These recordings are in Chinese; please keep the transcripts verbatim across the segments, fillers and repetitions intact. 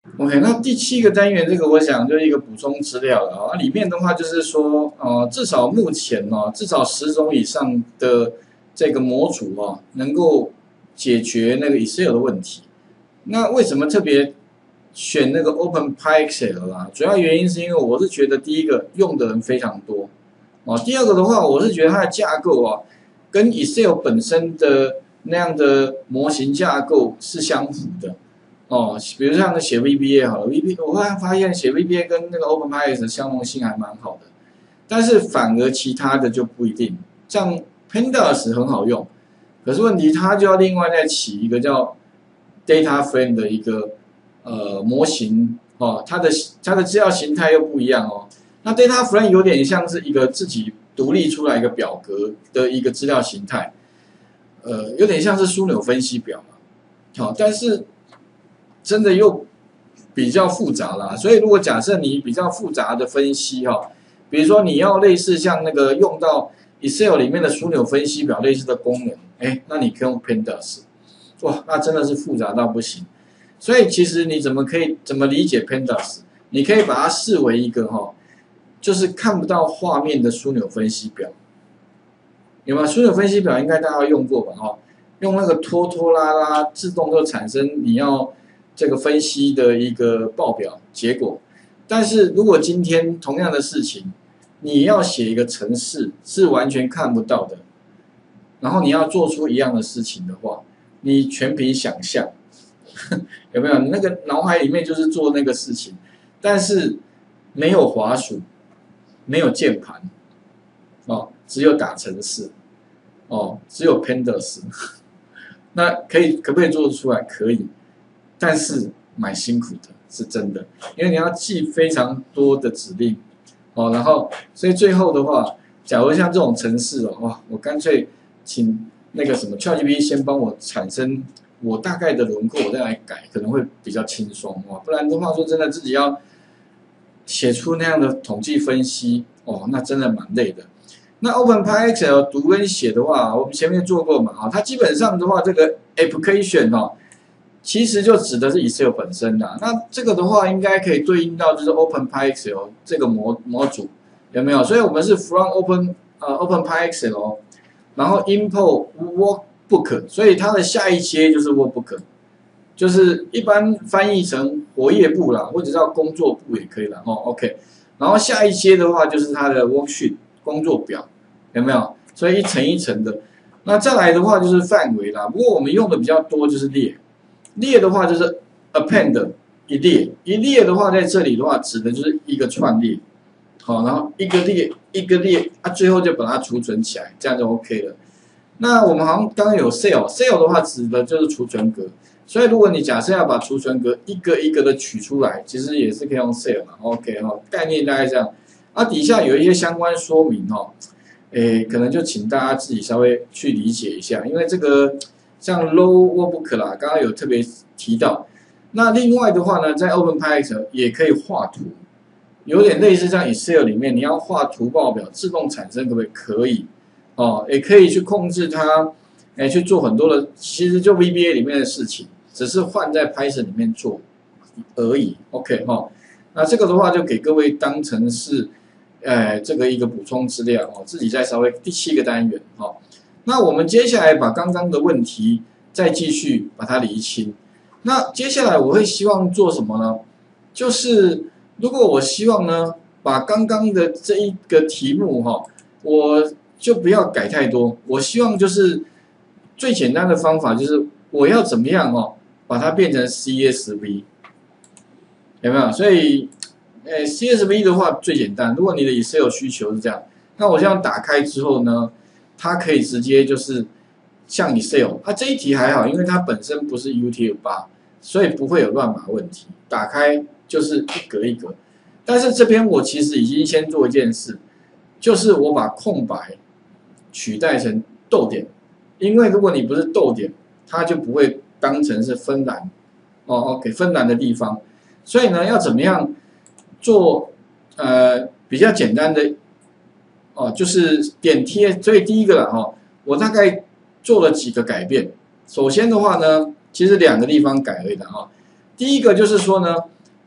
OK，那第七个单元这个我想就是一个补充资料了啊，里面的话就是说，呃，至少目前呢、哦，至少十种以上的这个模组啊，能够解决那个 Excel 的问题。那为什么特别选那个 OpenPyXL 啦？主要原因是因为我是觉得第一个用的人非常多啊，第二个的话，我是觉得它的架构啊，跟 Excel 本身的那样的模型架构是相符的。哦，比如像写 V B A 好了 ，V B 我后来发现写 V B A 跟那个 OpenPyX 的相容性还蛮好的，但是反而其他的就不一定。像 Pandas 很好用，可是问题它就要另外再起一个叫 Data Frame 的一个呃模型哦，它的它的资料形态又不一样哦。那 Data Frame 有点像是一个自己独立出来一个表格的一个资料形态，呃，有点像是枢纽分析表嘛。好、哦，但是真的又比较复杂啦，所以如果假设你比较复杂的分析哈，比如说你要类似像那个用到 Excel 里面的枢纽分析表类似的功能，哎，那你可以用 Pandas， 哇，那真的是复杂到不行。所以其实你怎么可以怎么理解 Pandas？ 你可以把它视为一个哈，就是看不到画面的枢纽分析表，有吗？枢纽分析表应该大家用过吧？哈，用那个拖拖拉拉自动就产生你要这个分析的一个报表结果，但是如果今天同样的事情，你要写一个程式是完全看不到的，然后你要做出一样的事情的话，你全凭想象，有没有？你那个脑海里面就是做那个事情，但是没有滑鼠，没有键盘，哦，只有打程式，哦，只有 Pandas， 那可以可不可以做得出来？可以。但是蛮辛苦的，是真的，因为你要记非常多的指令，哦，然后所以最后的话，假如像这种程式哦，哇，我干脆请那个什么 ChatGPT 先帮我产生我大概的轮廓，我再来改，可能会比较轻松哦。不然的话，说真的，自己要写出那样的统计分析，哦，那真的蛮累的。那 OpenPyXL 读跟写的话，我们前面做过嘛，啊，它基本上的话，这个 application 哦。其实就指的是 Excel 本身的，那这个的话应该可以对应到就是 OpenPyXL 这个模模组有没有？所以我们是 from Open 呃 OpenPyXL， 然后 import workbook， 所以它的下一阶就是 workbook， 就是一般翻译成活页簿啦，或者叫工作簿也可以啦。哦 OK， 然后下一阶的话就是它的 worksheet 工作表有没有？所以一层一层的，那再来的话就是范围啦，不过我们用的比较多就是列。列的话就是 append 一列，一列的话在这里的话指的就是一个串列，好，然后一个列一个列，啊，最后就把它储存起来，这样就 OK 了。那我们好像刚刚有 cell，cell 的话指的就是储存格，所以如果你假设要把储存格一个一个的取出来，其实也是可以用 cell 嘛 ，OK 哈，概念大概这样。啊，底下有一些相关说明哦，诶，可能就请大家自己稍微去理解一下，因为这个。像 Low Workbook 啦，刚刚有特别提到。那另外的话呢，在 OpenPyX 也可以画图，有点类似像 Excel 里面你要画图报表自动产生，可不可以？可以哦，也可以去控制它，哎，去做很多的，其实就 V B A 里面的事情，只是换在 Python 里面做而已。OK 哈、哦，那这个的话就给各位当成是，呃，这个一个补充资料哦，自己再稍微第七个单元哈。哦那我们接下来把刚刚的问题再继续把它厘清。那接下来我会希望做什么呢？就是如果我希望呢，把刚刚的这一个题目哈，我就不要改太多。我希望就是最简单的方法就是我要怎么样哦，把它变成 C S V， 有没有？所以，呃 ，C S V 的话最简单。如果你的 Excel 需求是这样，那我这样打开之后呢？它可以直接就是像 Excel， 它这一题还好，因为它本身不是 U T F 八，所以不会有乱码问题。打开就是一格一格，但是这边我其实已经先做一件事，就是我把空白取代成逗点，因为如果你不是逗点，它就不会当成是分栏哦 ，OK 分栏的地方。所以呢，要怎么样做呃比较简单的？哦，就是点贴，所以第一个了哈，我大概做了几个改变。首先的话呢，其实两个地方改而已的哈。第一个就是说呢，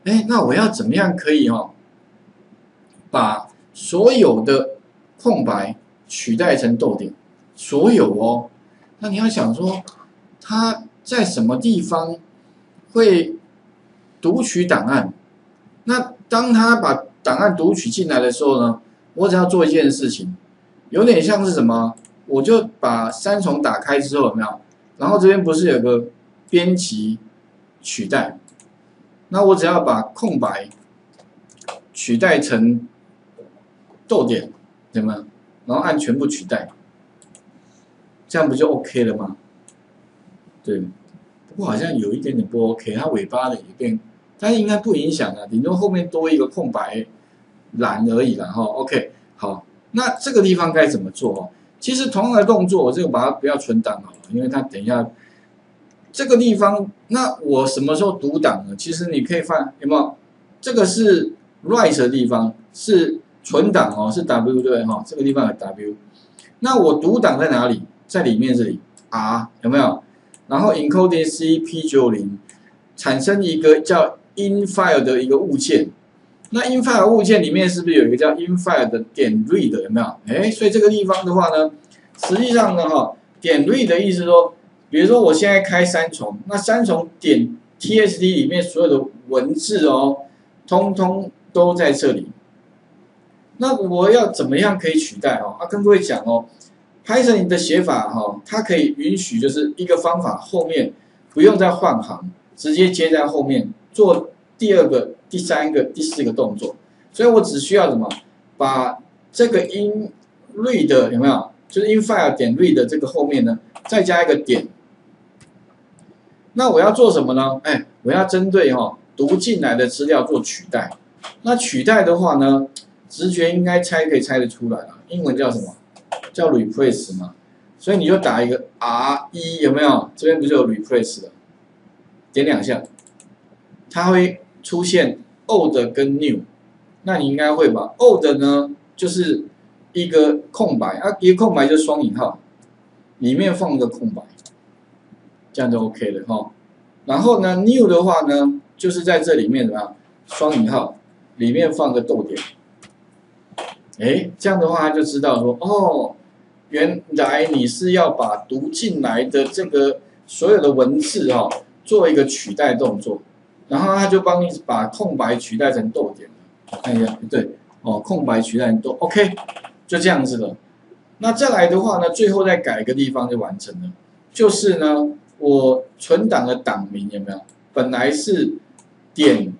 哎，那我要怎么样可以哦，把所有的空白取代成逗点？所有哦，那你要想说，它在什么地方会读取档案？那当它把档案读取进来的时候呢，我只要做一件事情，有点像是什么？我就把三重打开之后有没有？然后这边不是有个编辑取代？那我只要把空白取代成逗点，对吗？然后按全部取代，这样不就 OK 了吗？对，不过好像有一点点不 OK， 它尾巴的也变，但应该不影响啊，顶多后面多一个空白栏而已啦哈。OK， 好，那这个地方该怎么做哦？其实同样的动作，我这个把它不要存档好了，因为它等一下这个地方，那我什么时候读档呢？其实你可以放有没有？这个是 write 的地方，是存档哦，是 W 对不对哈？这个地方有 W。那我读档在哪里？在里面这里 R 有没有？然后 encoding C P 九十 产生一个叫 infile 的一个物件。那 infile 物件里面是不是有一个叫 infile 的点 read 有没有？哎，所以这个地方的话呢，实际上呢哈，点 read 的意思说，比如说我现在开三重，那三重点 T S D 里面所有的文字哦，通通都在这里。那我要怎么样可以取代哦？啊，跟各位讲哦 ，Python 的写法哈、哦，它可以允许就是一个方法后面不用再换行，直接接在后面做第二个、第三个、第四个动作。所以我只需要什么？把这个 in read 有没有？就是 infile 点 read 这个后面呢，再加一个点。那我要做什么呢？哎，我要针对哈、哦、读进来的资料做取代。那取代的话呢？直觉应该猜可以猜得出来了，英文叫什么？叫 replace 嘛，所以你就打一个 R 一有没有？这边不就有 replace 了？点两下，它会出现 old 跟 new， 那你应该会吧 ？old 呢就是一个空白啊，一个空白就是双引号，里面放一个空白，这样就 OK 了哈。然后呢 new 的话呢，就是在这里面怎么样？双引号里面放个逗点。哎，这样的话他就知道说，哦，原来你是要把读进来的这个所有的文字哦，做一个取代动作，然后他就帮你把空白取代成逗点。看一下，对，哦，空白取代成逗 ，OK， 就这样子了。那再来的话呢，最后再改一个地方就完成了，就是呢，我存档的档名有没有？本来是点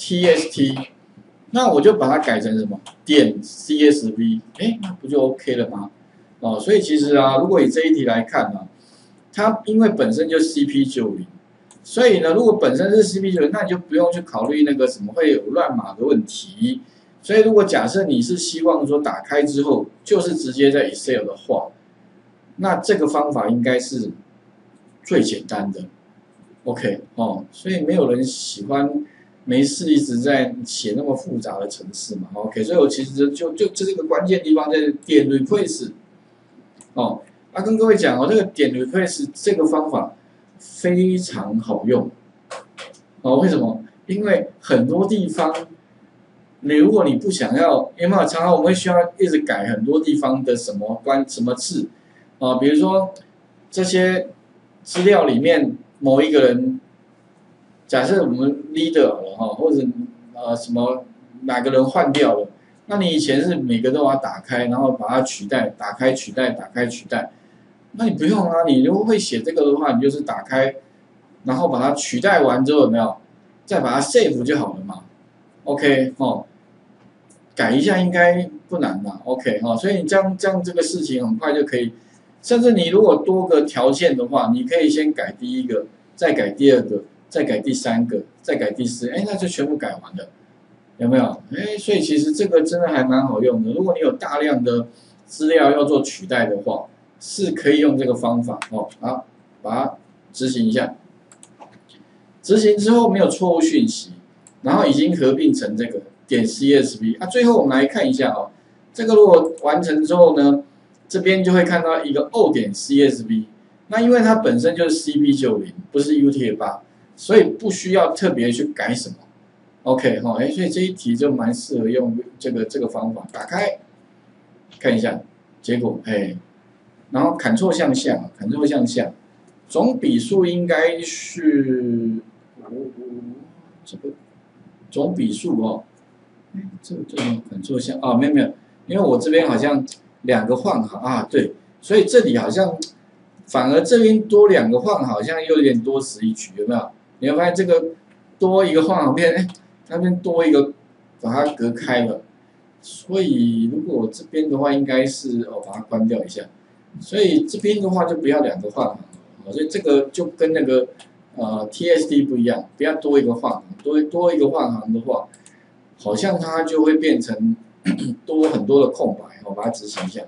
txt。那我就把它改成什么点 C S V， 哎，那不就 OK 了吗？哦，所以其实啊，如果以这一题来看呢、啊，它因为本身就 C P 九十，所以呢，如果本身是 C P 九十，那你就不用去考虑那个什么会有乱码的问题。所以如果假设你是希望说打开之后就是直接在 Excel 的话，那这个方法应该是最简单的。OK， 哦，所以没有人喜欢。没事一直在写那么复杂的程式嘛 ，OK， 所以我其实就就就这个关键地方在点 replace， 哦，啊跟各位讲哦，这个点 replace 这个方法非常好用，哦，为什么？因为很多地方，你如果你不想要，因为常常我们会需要一直改很多地方的什么关什么字，啊，比如说这些资料里面某一个人。假设我们 leader 好了哈，或者呃什么哪个人换掉了，那你以前是每个都把它打开，然后把它取代，打开取代，打开取代，那你不用啊，你如果会写这个的话，你就是打开，然后把它取代完之后有没有，再把它 save 就好了嘛 ，OK 哦，改一下应该不难嘛 ，OK 哈、哦，所以你这样这样这个事情很快就可以，甚至你如果多个条件的话，你可以先改第一个，再改第二个。再改第三个，再改第四，哎，那就全部改完了，有没有？哎，所以其实这个真的还蛮好用的。如果你有大量的资料要做取代的话，是可以用这个方法哦。好，把它执行一下。执行之后没有错误讯息，然后已经合并成这个点 C S V。啊，最后我们来看一下哦，这个如果完成之后呢，这边就会看到一个 O 点 C S V。那因为它本身就是 C P 九十，不是 U T F 八。所以不需要特别去改什么 OK 哈，哎，所以这一题就蛮适合用这个这个方法，打开看一下结果，哎，然后 Ctrl 向下 ，Ctrl 向下，总笔数应该是五五这个总笔数哦，哎，这个这个 Ctrl 向啊，没有没有，因为我这边好像两个换行啊，对，所以这里好像反而这边多两个换好像又有点多此一举，有没有？你会发现这个多一个换行变，哎。那边多一个，把它隔开了，所以如果这边的话，应该是哦把它关掉一下，所以这边的话就不要两个换行了，所以这个就跟那个呃 T S D 不一样，不要多一个换行，多多一个换行的话，好像它就会变成多很多的空白，我把它执行一下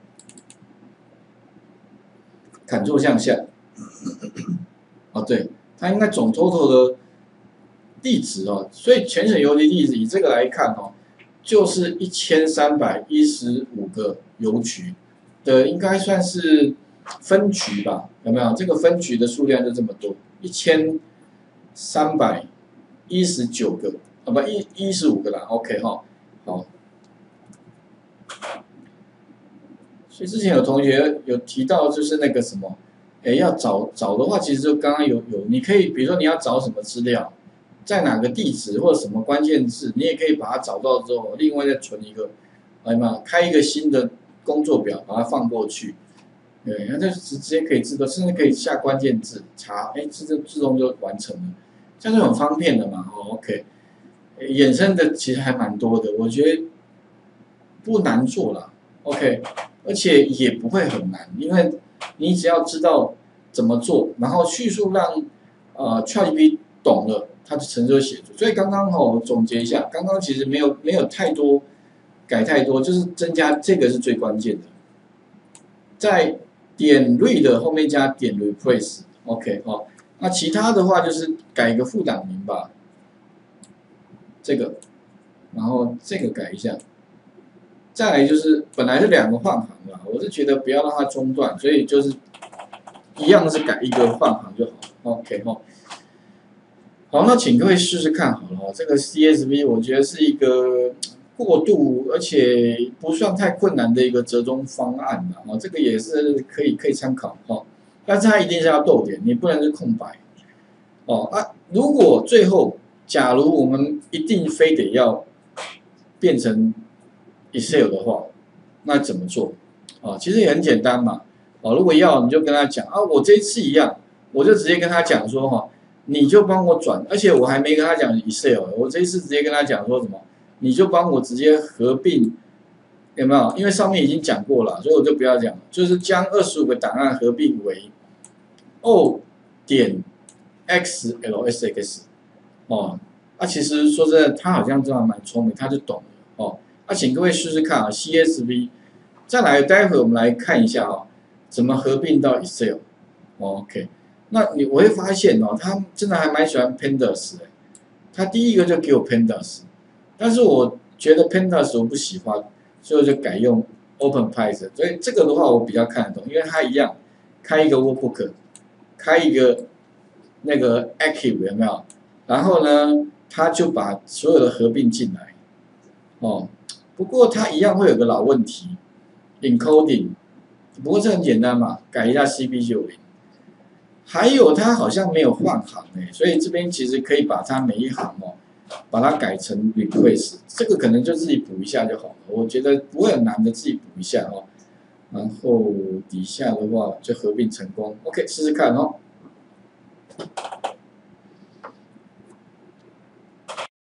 ，Ctrl 向下，哦对，它应该总 total 的。地址哦，所以全省邮局地址以这个来看哦，就是一千三百一十五个邮局的，应该算是分局吧？有没有？这个分局的数量就这么多，一千三百一十九个啊，不一一十五个啦。OK 哈，好。所以之前有同学有提到，就是那个什么，哎，要找找的话，其实就刚刚有有，你可以比如说你要找什么资料。在哪个地址或者什么关键字，你也可以把它找到之后，另外再存一个，哎嘛，开一个新的工作表，把它放过去，对，那就直直接可以自动，甚至可以下关键字查，哎，自动自动就完成了，这样就很方便的嘛。哦 ，OK， 衍生的其实还蛮多的，我觉得不难做啦 OK， 而且也不会很难，因为你只要知道怎么做，然后叙述让呃 ChatGPT 懂了。它就承受协助，所以刚刚哈我总结一下，刚刚其实没有没有太多改太多，就是增加这个是最关键的，在点 read 后面加点 replace，OK 哈，那其他的话就是改一个副档名吧，这个，然后这个改一下，再来就是本来是两个换行啦，我是觉得不要让它中断，所以就是一样是改一个换行就好 ，OK 哈。好，那请各位试试看好了哦。这个 C S V 我觉得是一个过渡，而且不算太困难的一个折中方案了哦。这个也是可以可以参考哈，但是它一定是要逗点，你不能是空白哦啊。如果最后假如我们一定非得要变成 Excel 的话，那怎么做啊？其实也很简单嘛。哦，如果要你就跟他讲啊，我这一次一样，我就直接跟他讲说哈。你就帮我转，而且我还没跟他讲 Excel， 我这一次直接跟他讲说什么，你就帮我直接合并，有没有？因为上面已经讲过了，所以我就不要讲，就是将二十五个档案合并为 O 点 X L S X 哦。啊，其实说真的，他好像真的蛮聪明，他就懂了哦。啊，请各位试试看啊 ，C S V， 再来，待会我们来看一下啊，怎么合并到 Excel，哦 OK。那你我会发现哦，他真的还蛮喜欢 Pandas 的，他第一个就给我 Pandas， 但是我觉得 Pandas 我不喜欢，所以我就改用 OpenPython， 所以这个的话我比较看得懂，因为它一样开一个 Workbook， 开一个那个 Active 有没有？然后呢，他就把所有的合并进来，哦，不过它一样会有个老问题 ，Encoding， 不过这很简单嘛，改一下 C P 九零。还有它好像没有换行诶，所以这边其实可以把它每一行哦，把它改成 request， 这个可能就自己补一下就好了。我觉得不会很难的，自己补一下哦。然后底下的话就合并成功 ，OK， 试试看哦。